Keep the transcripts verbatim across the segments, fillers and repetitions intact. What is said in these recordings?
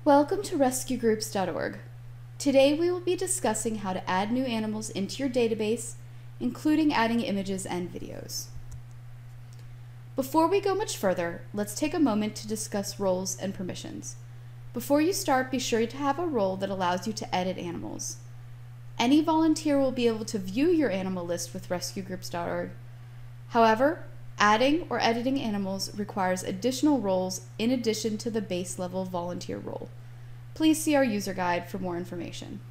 Welcome to Rescue Groups dot org. Today we will be discussing how to add new animals into your database, including adding images and videos. Before we go much further, let's take a moment to discuss roles and permissions. Before you start, be sure to have a role that allows you to edit animals. Any volunteer will be able to view your animal list with Rescue Groups dot org. However, adding or editing animals requires additional roles in addition to the base level volunteer role. Please see our user guide for more information.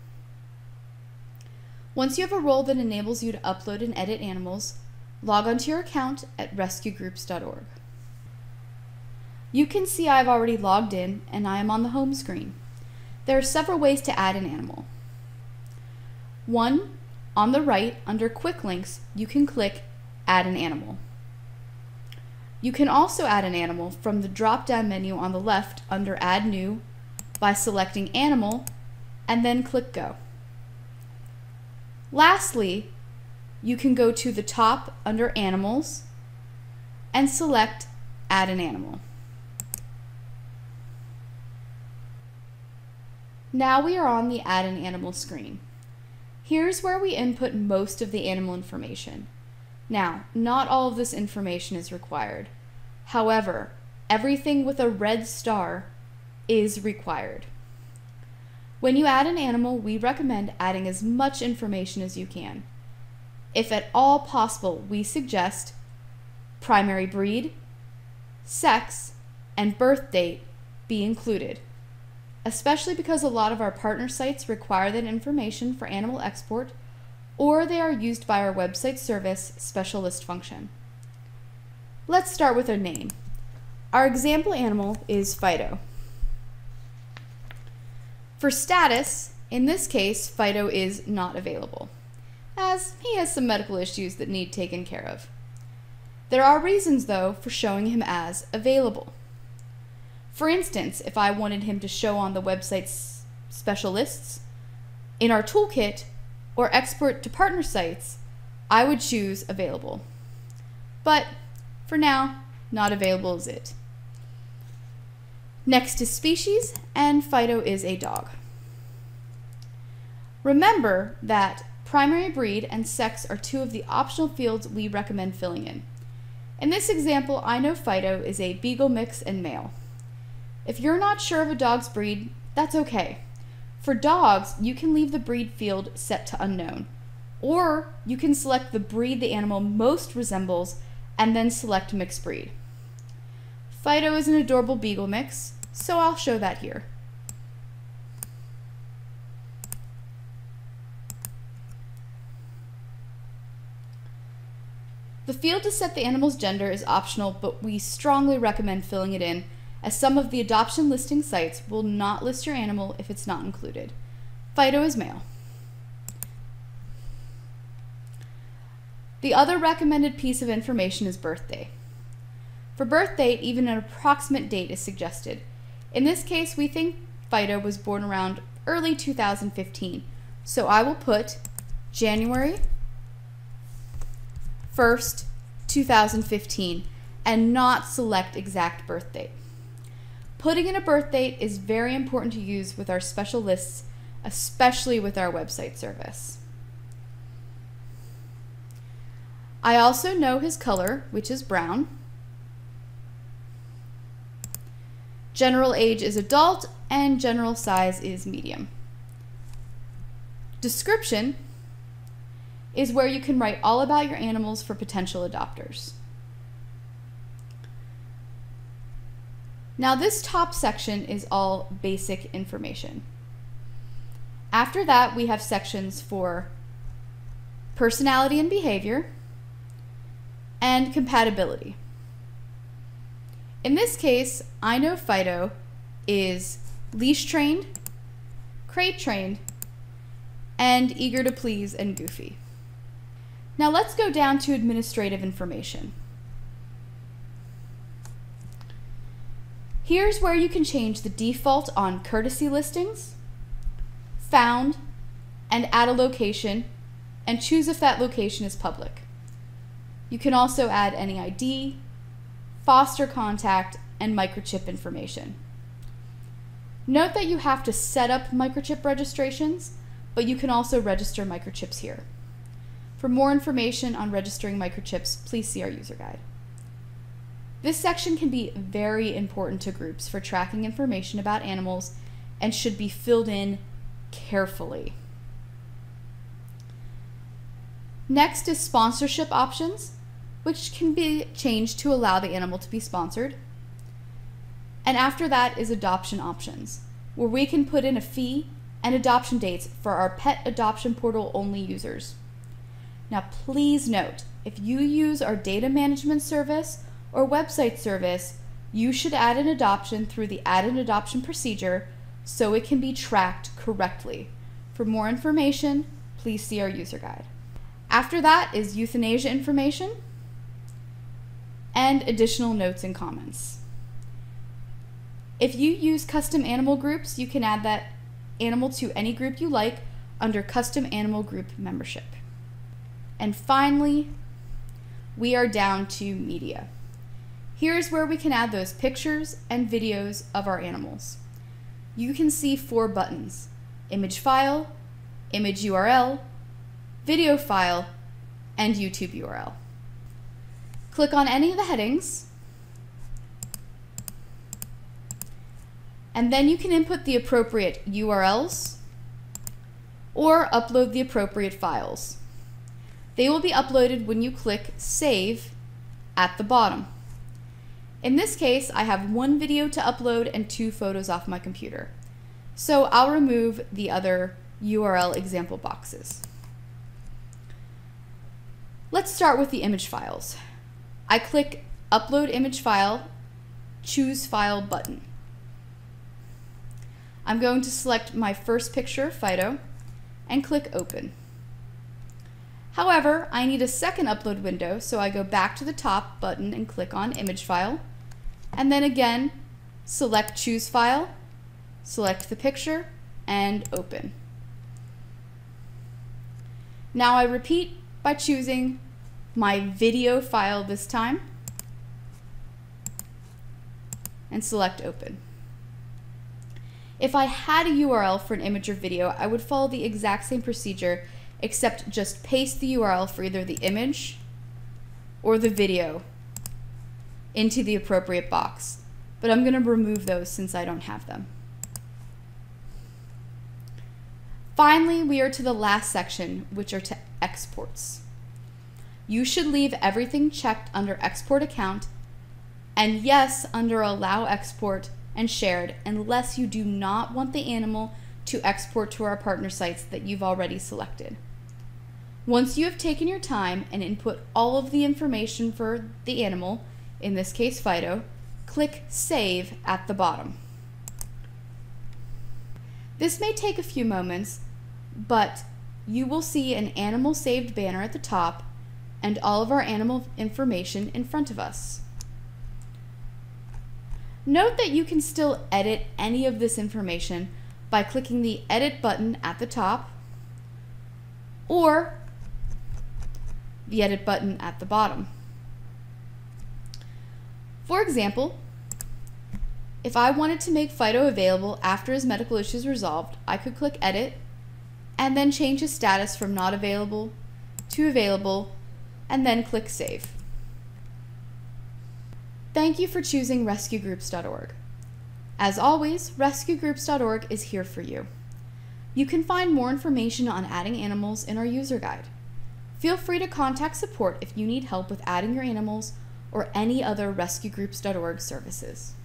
Once you have a role that enables you to upload and edit animals, log onto your account at Rescue Groups dot org. You can see I've already logged in and I am on the home screen. There are several ways to add an animal. One, on the right under Quick Links, you can click Add an Animal. You can also add an animal from the drop-down menu on the left under Add New by selecting Animal and then click Go. Lastly, you can go to the top under Animals and select Add an Animal. Now we are on the Add an Animal screen. Here's where we input most of the animal information. Now, not all of this information is required. However, everything with a red star is required. When you add an animal, we recommend adding as much information as you can. If at all possible, we suggest primary breed, sex, and birth date be included, especially because a lot of our partner sites require that information for animal export, or they are used by our website service special list function. Let's start with a name. Our example animal is Fido. For status, in this case, Fido is not available, as he has some medical issues that need taken care of. There are reasons, though, for showing him as available. For instance, if I wanted him to show on the website's special lists, in our toolkit, or export to partner sites, I would choose available. But for now, not available is it. Next is species, and Fido is a dog. Remember that primary breed and sex are two of the optional fields we recommend filling in. In this example, I know Fido is a beagle mix and male. If you're not sure of a dog's breed, that's okay. For dogs, you can leave the breed field set to unknown, or you can select the breed the animal most resembles and then select mixed breed. Fido is an adorable beagle mix, so I'll show that here. The field to set the animal's gender is optional, but we strongly recommend filling it in, as some of the adoption listing sites will not list your animal if it's not included. Fido is male. The other recommended piece of information is birthday. For birth date, even an approximate date is suggested. In this case, we think Fido was born around early two thousand fifteen, so I will put January first, two thousand fifteen, and not select exact birth date. Putting in a birth date is very important to use with our special lists, especially with our website service. I also know his color, which is brown. General age is adult, and general size is medium. Description is where you can write all about your animals for potential adopters. Now this top section is all basic information. After that, we have sections for personality and behavior and compatibility. In this case, I know Fido is leash trained, crate trained, and eager to please and goofy. Now let's go down to administrative information. Here's where you can change the default on courtesy listings, found, and add a location, and choose if that location is public. You can also add any I D, foster contact, and microchip information. Note that you have to set up microchip registrations, but you can also register microchips here. For more information on registering microchips, please see our user guide. This section can be very important to groups for tracking information about animals and should be filled in carefully. Next is sponsorship options, which can be changed to allow the animal to be sponsored. And after that is adoption options, where we can put in a fee and adoption dates for our pet adoption portal only users. Now please note, if you use our data management service or website service, you should add an adoption through the add an adoption procedure so it can be tracked correctly. For more information, please see our user guide. After that is euthanasia information and additional notes and comments. If you use custom animal groups, you can add that animal to any group you like under custom animal group membership. And finally, we are down to media. Here's where we can add those pictures and videos of our animals. You can see four buttons: image file, image U R L, video file, and YouTube U R L. Click on any of the headings, and then you can input the appropriate U R Ls or upload the appropriate files. They will be uploaded when you click Save at the bottom. In this case, I have one video to upload and two photos off my computer. So I'll remove the other U R L example boxes. Let's start with the image files. I click Upload Image File, Choose File button. I'm going to select my first picture, Fido, and click Open. However, I need a second upload window, so I go back to the top button and click on Image File, and then again, select Choose File, select the picture, and Open. Now I repeat by choosing my video file this time, and select Open. If I had a U R L for an image or video, I would follow the exact same procedure, except just paste the U R L for either the image or the video into the appropriate box. But I'm going to remove those since I don't have them. Finally, we are to the last section, which are to exports. You should leave everything checked under Export Account, and yes, under Allow Export and Shared, unless you do not want the animal to export to our partner sites that you've already selected. Once you have taken your time and input all of the information for the animal, in this case Fido, click Save at the bottom. This may take a few moments, but you will see an animal saved banner at the top and all of our animal information in front of us. Note that you can still edit any of this information by clicking the Edit button at the top or the Edit button at the bottom. For example, if I wanted to make Fido available after his medical issues resolved, I could click Edit and then change his status from not available to available and then click Save. Thank you for choosing Rescue Groups dot org. As always, Rescue Groups dot org is here for you. You can find more information on adding animals in our user guide. Feel free to contact support if you need help with adding your animals or any other Rescue Groups dot org services.